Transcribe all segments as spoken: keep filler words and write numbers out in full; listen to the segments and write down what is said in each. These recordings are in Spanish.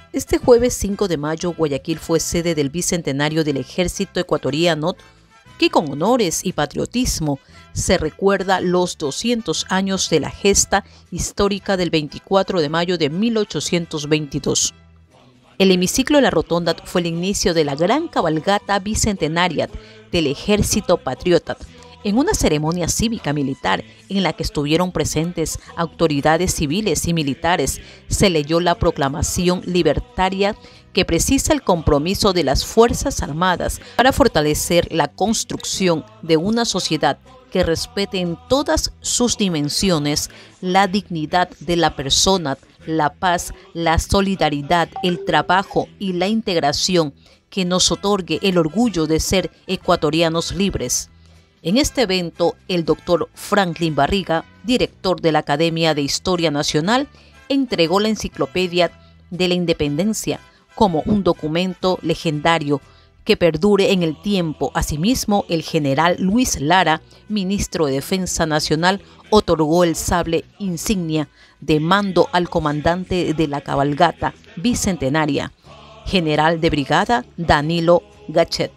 Este jueves cinco de mayo, Guayaquil fue sede del bicentenario del Ejército Ecuatoriano, que con honores y patriotismo se recuerda los doscientos años de la gesta histórica del veinticuatro de mayo de mil ochocientos veintidós. El hemiciclo de la Rotonda fue el inicio de la gran cabalgata bicentenaria del Ejército Patriota, en una ceremonia cívica militar en la que estuvieron presentes autoridades civiles y militares. Se leyó la proclamación libertaria que precisa el compromiso de las Fuerzas Armadas para fortalecer la construcción de una sociedad que respete en todas sus dimensiones la dignidad de la persona, la paz, la solidaridad, el trabajo y la integración, que nos otorgue el orgullo de ser ecuatorianos libres. En este evento, el doctor Franklin Barriga, director de la Academia de Historia Nacional, entregó la Enciclopedia de la Independencia como un documento legendario que perdure en el tiempo. Asimismo, el general Luis Lara, ministro de Defensa Nacional, otorgó el sable insignia de mando al comandante de la cabalgata bicentenaria, general de brigada Danilo Gachet,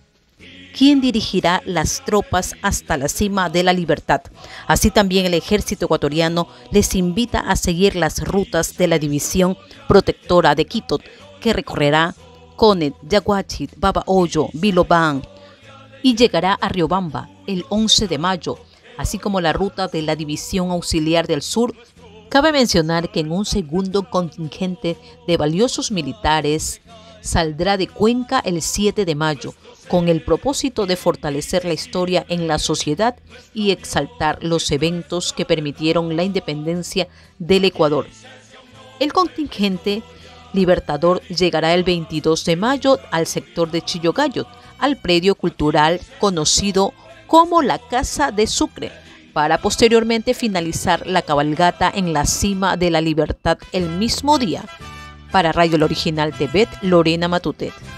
quien dirigirá las tropas hasta la cima de la libertad. Así también el ejército ecuatoriano les invita a seguir las rutas de la División Protectora de Quito, que recorrerá Conet, Yaguachit, Babahoyo, Bilobán y llegará a Riobamba el once de mayo, así como la ruta de la División Auxiliar del Sur. Cabe mencionar que en un segundo contingente de valiosos militares saldrá de Cuenca el siete de mayo, con el propósito de fortalecer la historia en la sociedad y exaltar los eventos que permitieron la independencia del Ecuador. El contingente libertador llegará el veintidós de mayo al sector de Chillogallo, al predio cultural conocido como la Casa de Sucre, para posteriormente finalizar la cabalgata en la cima de la libertad el mismo día. Para Radio El Original T V, Lorena Matute.